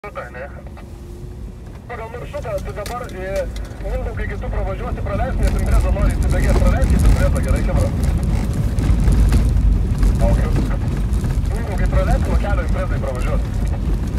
Ne? Pagal maršrutą, tai dabar Mindaugai, kai tu pravažiuosi praleisti, nes Impreza nori įsibėgės praleisti, Impreza, gerai, Kebra? Mindaugai, praleisti nuo kelio Imprezai pravažiuosi.